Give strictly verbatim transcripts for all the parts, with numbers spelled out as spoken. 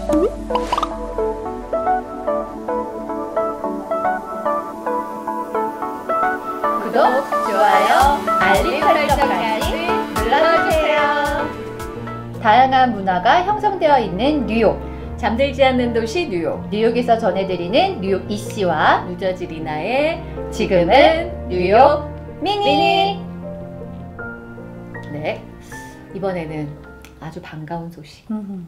구독, 좋아요, 알림 설정까지 눌러주세요. 다양한 문화가 형성되어 있는 뉴욕. 잠들지 않는 도시 뉴욕. 뉴욕에서 전해드리는 뉴욕 이씨와 뉴저지 리나의 지금은 뉴욕 미니. 네, 이번에는 아주 반가운 소식.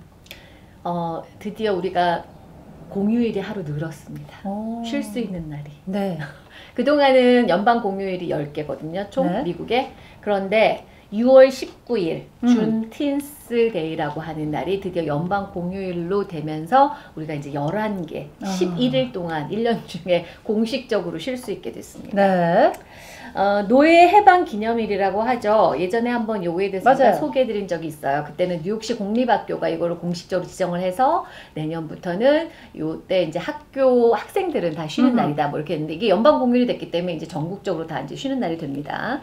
어, 드디어 우리가 공휴일이 하루 늘었습니다. 쉴 수 있는 날이. 네. 그동안은 연방 공휴일이 열 개거든요. 총 네. 미국에. 그런데 유월 십구일 음. 준틴스 데이라고 하는 날이 드디어 연방 공휴일로 되면서 우리가 이제 열한 개, 아. 십일 일 동안 일 년 중에 공식적으로 쉴 수 있게 됐습니다. 네. 어, 노예 해방 기념일이라고 하죠. 예전에 한번 요거에 대해서 제가 소개해드린 적이 있어요. 그때는 뉴욕시 공립학교가 이거를 공식적으로 지정을 해서 내년부터는 요때 이제 학교 학생들은 다 쉬는 음. 날이다 뭐 이렇게 했는데 이게 연방 공휴일이 됐기 때문에 이제 전국적으로 다 이제 쉬는 날이 됩니다.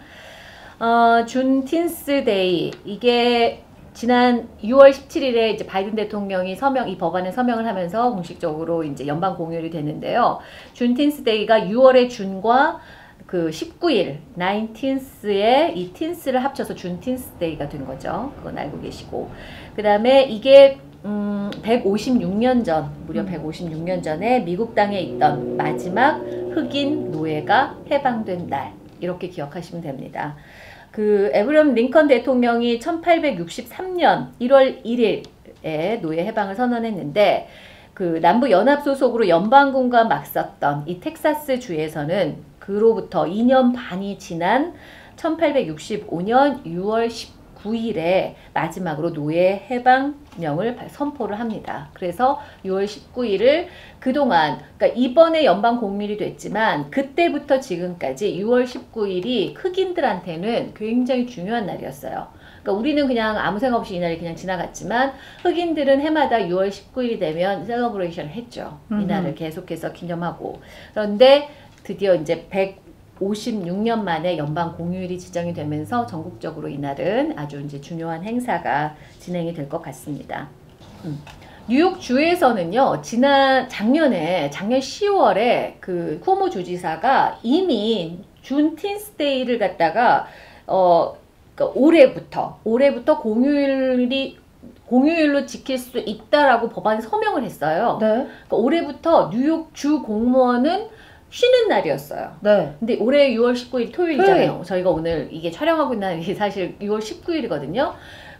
어, 준틴스 데이 이게 지난 유월 십칠일에 이제 바이든 대통령이 서명, 이 법안에 서명을 하면서 공식적으로 이제 연방 공휴일이 됐는데요. 준틴스 데이가 유월의 준과 그 십구일, 나인틴스에 이 틴스를 합쳐서 준틴스 데이가 된 거죠. 그건 알고 계시고. 그 다음에 이게 음, 백오십육 년 전, 무려 백오십육 년 전에 미국 땅에 있던 마지막 흑인 노예가 해방된 날. 이렇게 기억하시면 됩니다. 그 에브럼 링컨 대통령이 천팔백육십삼 년 일월 일일에 노예 해방을 선언했는데 그 남부 연합 소속으로 연방군과 맞섰던 이 텍사스 주에서는 그로부터 이 년 반이 지난 천팔백육십오 년 유월 십구일에 마지막으로 노예 해방령을 선포를 합니다. 그래서 유월 십구일을 그동안, 그러니까 이번에 연방 공휴일이 됐지만 그때부터 지금까지 유월 십구일이 흑인들한테는 굉장히 중요한 날이었어요. 그러니까 우리는 그냥 아무 생각 없이 이 날이 그냥 지나갔지만 흑인들은 해마다 유월 십구일이 되면 셀러브레이션을 했죠. 이 날을 계속해서 기념하고. 그런데 드디어 이제 백오십육 년 만에 연방 공휴일이 지정이 되면서 전국적으로 이날은 아주 이제 중요한 행사가 진행이 될 것 같습니다. 음. 뉴욕 주에서는요, 지난 작년에 작년 시월에 그 쿠오모 주지사가 이미 준틴스 데이를 갖다가 어 그러니까 올해부터 올해부터 공휴일이 공휴일로 지킬 수 있다라고 법안에 서명을 했어요. 네. 그러니까 올해부터 뉴욕 주 공무원은 쉬는 날이었어요. 네. 근데 올해 유월 십구일 토요일이잖아요. 토요일. 저희가 오늘 이게 촬영하고 있는 날이 사실 유월 십구일이거든요.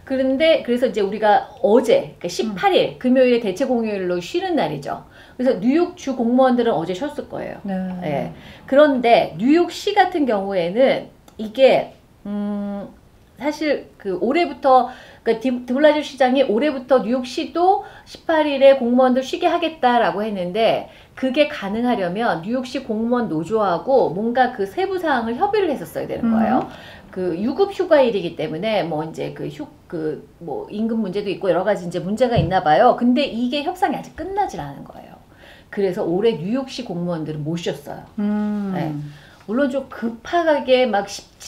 그런데 그래서 이제 우리가 어제 그러니까 십팔일 음. 금요일에 대체 공휴일로 쉬는 날이죠. 그래서 뉴욕 주 공무원들은 어제 쉬었을 거예요. 네. 네. 그런데 뉴욕시 같은 경우에는 이게 음 사실 그 올해부터 그러니까 드블라지오 시장이 올해부터 뉴욕시도 십팔일에 공무원들 쉬게 하겠다라고 했는데 그게 가능하려면 뉴욕시 공무원 노조하고 뭔가 그 세부 사항을 협의를 했었어야 되는 거예요. 음. 그 유급 휴가일이기 때문에 뭐 이제 그 휴 그 뭐 임금 문제도 있고 여러 가지 이제 문제가 있나 봐요. 근데 이게 협상이 아직 끝나질 않은 거예요. 그래서 올해 뉴욕시 공무원들은 못 쉬었어요. 음. 네. 물론 좀 급하게 막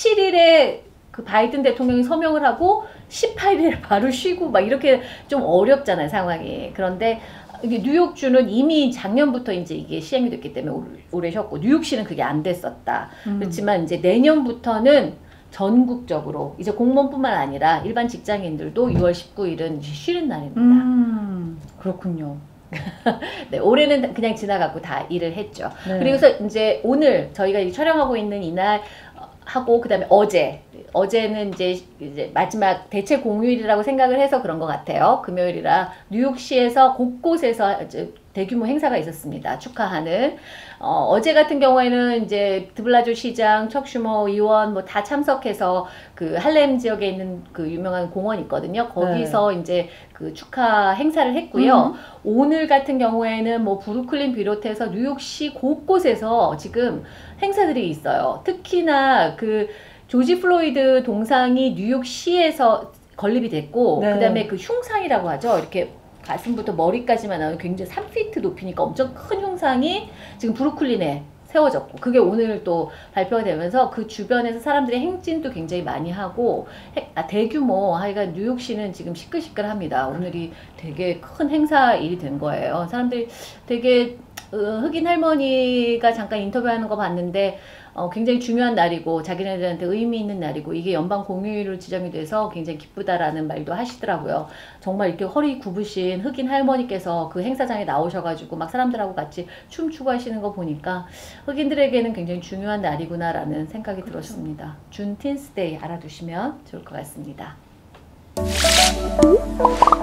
십칠일에 그 바이든 대통령이 서명을 하고 십팔일에 바로 쉬고 막 이렇게 좀 어렵잖아요, 상황이. 그런데 이게 뉴욕주는 이미 작년부터 이제 이게 시행이 됐기 때문에 오래 쉬었고 뉴욕시는 그게 안 됐었다. 음. 그렇지만 이제 내년부터는 전국적으로 이제 공무원뿐만 아니라 일반 직장인들도 유월 십구일은 쉬는 날입니다. 음, 그렇군요. 네, 올해는 그냥 지나가고 다 일을 했죠. 네. 그리고서 이제 오늘 저희가 촬영하고 있는 이날 하고 그다음에 어제 어제는 이제, 이제 마지막 대체 공휴일이라고 생각을 해서 그런 것 같아요. 금요일이라 뉴욕시에서 곳곳에서 이제 대규모 행사가 있었습니다. 축하하는. 어, 어제 같은 경우에는 이제 드블라지오 시장, 척 슈머 의원 뭐 다 참석해서 그 할렘 지역에 있는 그 유명한 공원 있거든요. 거기서 네. 이제 그 축하 행사를 했고요. 음. 오늘 같은 경우에는 뭐 브루클린 비롯해서 뉴욕시 곳곳에서 지금 행사들이 있어요. 특히나 그 조지 플로이드 동상이 뉴욕시에서 건립이 됐고 네. 그 다음에 그 흉상이라고 하죠. 이렇게 가슴부터 머리까지만 나오는 굉장히 삼 피트 높이니까 엄청 큰 흉상이 지금 브루클린에 세워졌고 그게 오늘 또 발표가 되면서 그 주변에서 사람들의 행진도 굉장히 많이 하고 해, 아, 대규모 하여간 뉴욕시는 지금 시끌시끌합니다. 오늘이 되게 큰 행사일이 된 거예요. 사람들이 되게 어, 흑인 할머니가 잠깐 인터뷰하는 거 봤는데 어, 굉장히 중요한 날이고 자기네들한테 의미 있는 날이고 이게 연방 공휴일로 지정이 돼서 굉장히 기쁘다라는 말도 하시더라고요. 정말 이렇게 허리 굽으신 흑인 할머니께서 그 행사장에 나오셔가지고 막 사람들하고 같이 춤추고 하시는 거 보니까 흑인들에게는 굉장히 중요한 날이구나라는 생각이 그렇죠. 들었습니다. 준 틴스데이 알아두시면 좋을 것 같습니다.